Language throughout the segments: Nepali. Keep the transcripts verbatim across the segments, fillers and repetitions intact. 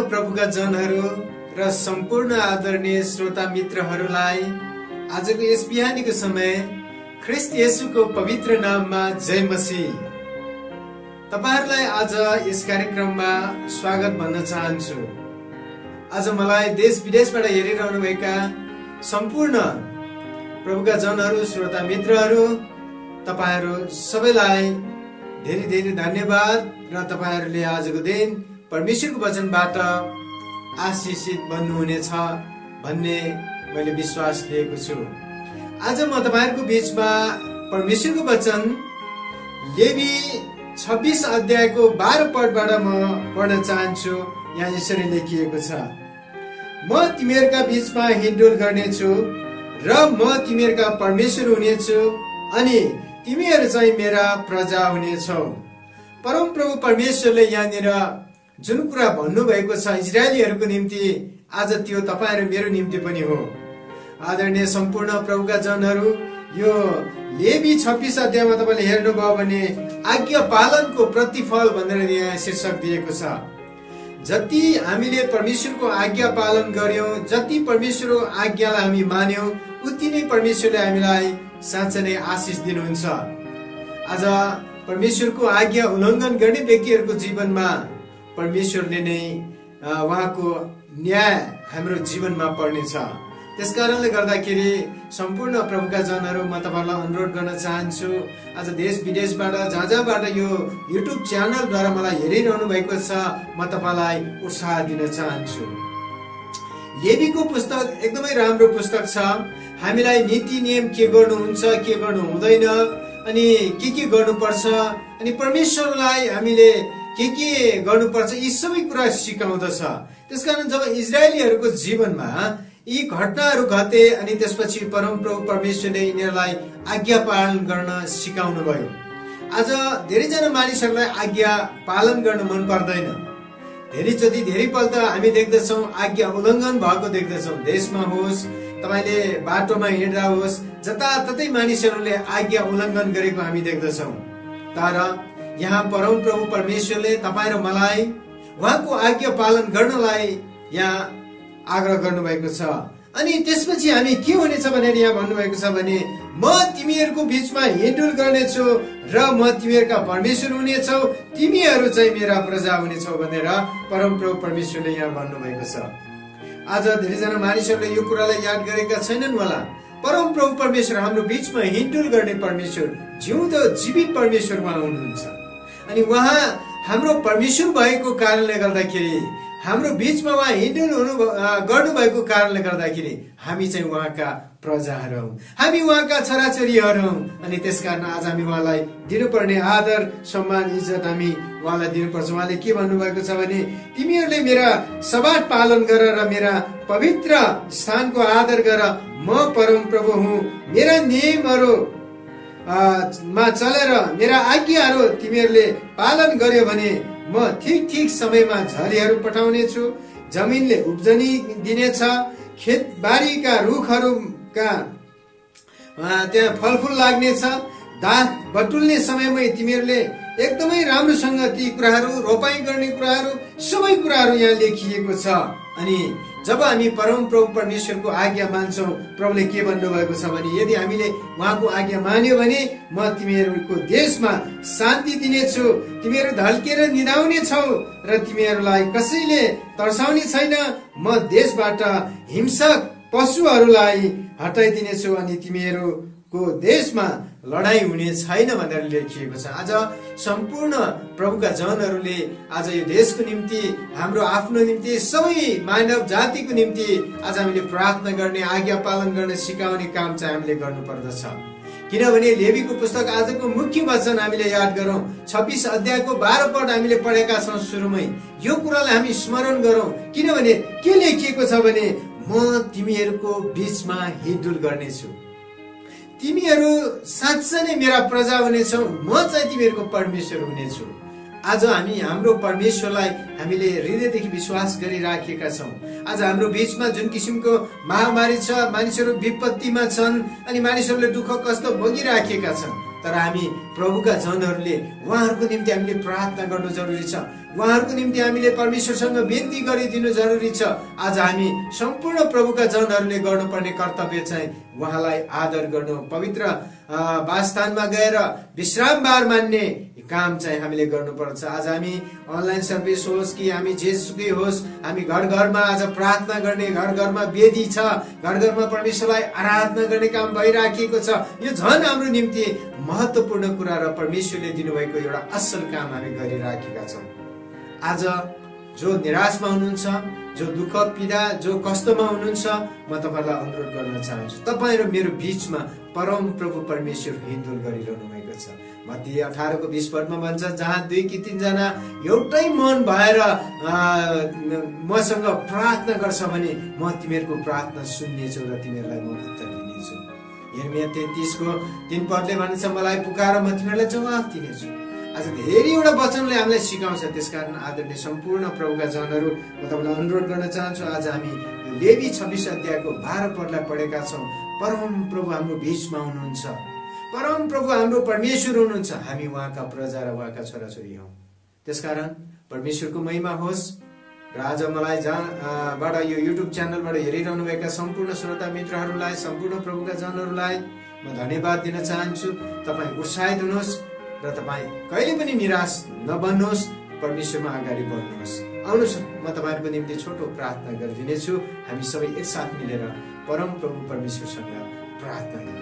प्रभुका जनहरू र सम्पूर्ण आदरणीय श्रोता मित्रहरूलाई आजको यस बिहानीको समय ख्रीष्ट येशूको पवित्र नाममा जय मसीह। तपाईहरुलाई आज यस कार्यक्रममा स्वागत भन्न चाहन्छु। आज मलाई देश विदेशबाट हेरिरहनु भएका सम्पूर्ण प्रभुका जनहरू, श्रोता मित्रहरू, तपाईहरु सबैलाई धेरै धेरै धन्यवाद र तपाईहरुले आजको दिन परमेश्वरको वचनबाट आशीषित बन्नुहुनेछ भन्ने मैले विश्वास लिएको छु। आज म तपाईहरुको बीचमा परमेश्वरको वचन लेवी छब्बीस अध्यायको बाह्र पदबाट म पढ्न चाहन्छु। यहाँ यसरी लेखिएको छ, म तिमीहरूका बीचमा हिँडडुल गर्नेछु र म तिमीहरूका परमेश्वर हुनेछु अनि तिमीहरू चाहिँ मेरा प्रजा हुनेछौ। परम प्रभु परमेश्वरले यहाँनिर जुन कुरा भन्नुभएको छ इजरायलीहरूको निम्ति, आज त्यो तपाईहरु मेरो निम्ति पनि हो। आदरणीय सम्पूर्ण प्रभुका जनहरू, यो लेवी छब्बीस अध्यायमा तपाईले हेर्नुभयो भने आज्ञा पालनको प्रतिफल भनेर यहाँ शीर्षक दिएको छ। जति हामीले परमेश्वरको आज्ञा पालन गर्यौं, जति परमेश्वरको आज्ञालाई हामी मान्यौं, उति नै परमेश्वरले हामीलाई साँच्चै नै आशिष दिनुहुन्छ। आज परमेश्वरको आज्ञा उल्लङ्घन गर्ने व्यक्तिहरूको जीवनमा परमेश्वरले नै उहाँको न्याय हाम्रो जीवनमा पर्नेछ। त्यसकारणले गर्दाखेरि सम्पूर्ण प्रभुका जनहरू, म तपाईहरुलाई अनुरोध गर्न चाहन्छु, आज देश विदेशबाट जहाँ जहाँबाट यो युट्युब च्यानलद्वारा मलाई हेरिरहनु भएको छ, म तपाईलाई उत्साह दिन चाहन्छु। लेवीको पुस्तक एकदमै राम्रो पुस्तक छ। हामीलाई नीति नियम के गर्नुहुन्छ, के गर्नु हुँदैन, अनि के के गर्नुपर्छ, अनि परमेश्वरलाई हामीले के के गर्नुपर्छ, यी सबै कुरा सिकाउँदछ। त्यसकारण जब इजरायलीहरूको जीवनमा यी घटनाहरू घटे अनि त्यसपछि परमप्रभु परमेश्वरले यिनीहरूलाई आज्ञा पालन गर्न सिकाउनु भयो। आज धेरैजना मानिसहरूलाई आज्ञा पालन गर्न मन पर्दैन। धेरैचोटि धेरैपल्ट हामी देख्दछौँ आज्ञा उल्लङ्घन भएको देख्दछौँ। देशमा होस्, तपाईले बाटोमा हिँड्दा होस्, जताततै मानिसहरूले आज्ञा उल्लङ्घन गरेको हामी देख्दछौँ। तर यहाँ परमप्रभु परमेश्वरले तपाईँ र मलाई उहाँको आज्ञा पालन गर्नलाई यहाँ आग्रह गर्नुभएको छ। अनि त्यसपछि हामी के हुनेछ भनेर यहाँ भन्नुभएको छ भने, म तिमीहरूको बीचमा हिँडडुल गर्नेछु र म तिमीहरूका परमेश्वर हुनेछौ, तिमीहरू चाहिँ मेरा प्रजा हुनेछौ भनेर परमप्रभु परमेश्वरले यहाँ भन्नुभएको छ। आज धेरैजना मानिसहरूले यो कुरालाई याद गरेका छैनन् होला। परमप्रभु परमेश्वर हाम्रो बीचमा हिँडडुल गर्ने परमेश्वर, जिउँदो जीवित परमेश्वर उहाँ हुनुहुन्छ। अनि उहाँ हाम्रो परमेश्वर भएको कारणले गर्दाखेरि, हाम्रो बीचमा उहाँ हिँडडुल हुनु गर्नु भएको कारणले गर्दाखेरि हामी चाहिँ उहाँका प्रजाहरू हौं, हामी उहाँका छोराछोरीहरू हौं। अनि त्यसकारण आज हामी उहाँलाई दिनुपर्ने आदर, सम्मान, इज्जत हामी उहाँलाई दिनुपर्छ। उहाँले के भन्नुभएको छ भने, तिमीहरूले मेरा सबाट पालन गर र मेरा पवित्र स्थानको आदर गर। म परम प्रभु हुँ। मेरा नियमहरू मा चलेर मेरा आज्ञाहरू तिमीहरूले पालन गर्यो भने म ठिक ठिक समयमा झरीहरू पठाउने छु, जमिनले उब्जनी दिनेछ, खेतबारीका रुखहरूका त्यहाँ फलफुल लाग्नेछ, दाख बटुल्ने समयमै तिमीहरूले एकदमै राम्रोसँग ती कुराहरू, रोपाई गर्ने कुराहरू, सबै कुराहरू यहाँ लेखिएको छ। अनि जब हामी परम प्रभु परमेश्वरको आज्ञा मान्छौं, प्रभुले के भन्नुभएको छ भने, यदि हामीले उहाँको आज्ञा मान्यो भने म तिमीहरूको देशमा शान्ति दिनेछु, तिमीहरू ढल्केर निदाउने छौ र तिमीहरूलाई कसैले तर्साउने छैन। म देशबाट हिंसक पशुहरूलाई हटाइदिनेछु अनि तिमीहरूको देशमा लडाई हुने छैन भनेर लेखिएको छ। आज सम्पूर्ण प्रभुका जनहरूले आज यो देशको निम्ति, हाम्रो आफ्नो निम्ति, सबै मानव जातिको निम्ति आज हामीले प्रार्थना गर्ने, आज्ञा पालन गर्ने सिकाउने काम चाहिँ हामीले गर्नुपर्दछ। किनभने लेवीको पुस्तक आजको मुख्य वचन हामीले याद गरौं, छब्बीस अध्यायको बाह्र पद हामीले पढेका छौं सुरुमै। यो कुरालाई हामी स्मरण गरौं, किनभने के लेखिएको छ भने, म तिमीहरूको बीचमा हिँडडुल गर्नेछु, तिमीहरू साँच्चै नै मेरा प्रजा हुनेछौ, म चाहिँ तिमीहरूको परमेश्वर हुनेछु। आज हामी हाम्रो परमेश्वरलाई हामीले हृदयदेखि विश्वास गरिराखेका छौं। आज हाम्रो बीचमा जुन किसिमको महामारी छ, मानिसहरू विपत्तिमा छन् अनि मानिसहरूले दुःख कष्ट भोगिराखेका छन्, तर हामी प्रभुका जनहरूले उहाँहरूको निम्ति हामीले प्रार्थना गर्नु जरुरी छ। उहाँहरूको निम्ति हामीले परमेश्वरसँग बिन्ती गरिदिनु जरुरी छ। आज हामी सम्पूर्ण प्रभुका जनहरूले गर्नुपर्ने कर्तव्य चाहिँ उहाँलाई आदर गर्नु, पवित्र वासस्थानमा गएर विश्रामबार मान्ने काम चाहिँ हामीले गर्नुपर्छ। आज हामी अनलाइन सर्भिस होस् कि हामी जेसुकै होस्, हामी घर घरमा आज प्रार्थना गर्ने, घर घरमा वेदी छ, घर घरमा परमेश्वरलाई आराधना गर्ने काम भइराखेको छ। यो झन् हाम्रो निम्ति महत्त्वपूर्ण कुरा र परमेश्वरले दिनुभएको एउटा असल काम हामी गरिराखेका छौँ। आज जो निराशमा हुनुहुन्छ, जो दुःख पीडा, जो कष्टमा हुनुहुन्छ, म तपाईँलाई अनुरोध गर्न चाहन्छु, तपाईँ र मेरो बीचमा परम प्रभु परमेश्वर हिँडडुल गरिरहनु भएको छ। मत्ती अठार को बीस पदमा भन्छ, जहाँ दुई कि तीनजना एउटै मन भएर मसँग प्रार्थना गर्छ भने म तिमीहरूको प्रार्थना सुन्नेछु र तिमीहरूलाई म उत्तर दिनेछु। यिर्मया तैंतीस को तीन पदले भन्छ, मलाई पुकार म तिमीहरूलाई जवाफ दिनेछु। आज धेरैवटा वचनले हामीलाई सिकाउँछ। त्यसकारण आदरणीय सम्पूर्ण प्रभुका जनहरू, म तपाईँलाई अनुरोध गर्न चाहन्छु, आज हामी लेवी छब्बीस अध्यायको बाह्र पदलाई पढेका छौँ। परम प्रभु हाम्रो बीचमा हुनुहुन्छ, परम प्रभु हाम्रो परमेश्वर हुनुहुन्छ, हामी उहाँका प्रजा र उहाँका छोराछोरी हौँ। त्यसकारण परमेश्वरको महिमा होस्। र आज मलाई जहाँबाट यो युट्युब च्यानलबाट हेरिरहनु भएका सम्पूर्ण श्रोता मित्रहरूलाई, सम्पूर्ण प्रभुका जनहरूलाई म धन्यवाद दिन चाहन्छु। तपाईँ उत्साहित हुनुहोस् र तपाईँ कहिले पनि निराश नबन्नुहोस्, परमेश्वरमा अगाडि बढ्नुहोस्। आउनुहोस्, म तपाईँहरूको निम्ति छोटो प्रार्थना गरिदिनेछु। हामी सबै एकसाथ मिलेर परम प्रभु परमेश्वरसँग प्रार्थना गरौँ।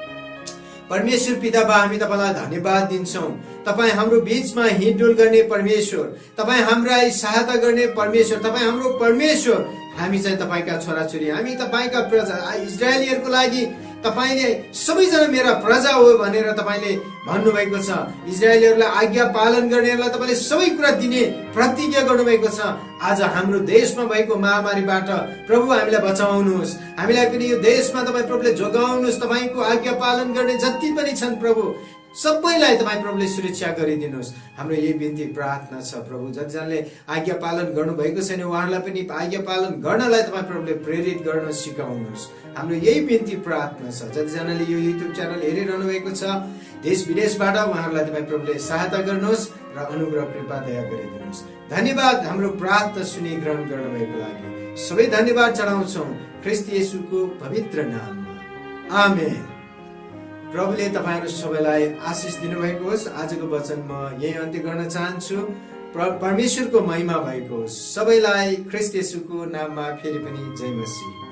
परमेश्वर पिता बा, हामी तपाईँलाई धन्यवाद दिन्छौँ। तपाईँ हाम्रो बीचमा हिँडडुल गर्ने परमेश्वर, तपाईँ हाम्रा सहायता गर्ने परमेश्वर, तपाईँ हाम्रो परमेश्वर। हामी चाहिँ तपाईँका छोराछोरी, हामी तपाईँका प्रजा। इजरायलीहरूको लागि तपाईले सबैजना मेरा प्रजा हो भनेर तपाईँले भन्नुभएको छ। इजरायलीहरूलाई आज्ञा पालन गर्नेहरूलाई तपाईँले सबै कुरा दिने प्रतिज्ञा गर्नुभएको छ। आज हाम्रो देशमा भएको महामारीबाट प्रभु हामीलाई बचाउनुहोस्, हामीलाई पनि यो देशमा तपाईँ प्रभुले जोगाउनुहोस्। तपाईँको आज्ञा पालन गर्ने जति पनि छन् प्रभु, सबैलाई तपाईँ प्रभुले सुरक्षा गरिदिनुहोस्। हाम्रो यही बिन्ती प्रार्थना छ प्रभु। जतिजनाले आज्ञा पालन गर्नुभएको छैन उहाँहरूलाई पनि आज्ञा पालन गर्नलाई तपाईँ प्रभुले प्रेरित गर्न सिकाउनुहोस्। हाम्रो यही बिन्ती प्रार्थना छ। जतिजनाले यो युट्युब च्यानल हेरिरहनु भएको छ देश विदेशबाट, उहाँहरूलाई तपाईँ प्रभुले सहायता गर्नुहोस् र अनुग्रह कृपा दया गरिदिनुहोस्। धन्यवाद हाम्रो प्रार्थना सुनि ग्रहण गर्नुभएको लागि। सबै धन्यवाद चढाउँछौँ ख्रीष्ट येशूको पवित्र नाममा, आमेन। प्रभुले तपाईहरु सबैलाई आशिष दिनुभएको होस्। आजको वचन म यही अन्त्य गर्न चाहन्छु। परमेश्वरको महिमा भएको होस्। सबैलाई ख्रीष्ट येशूको नाममा फेरि पनि जय मसीह।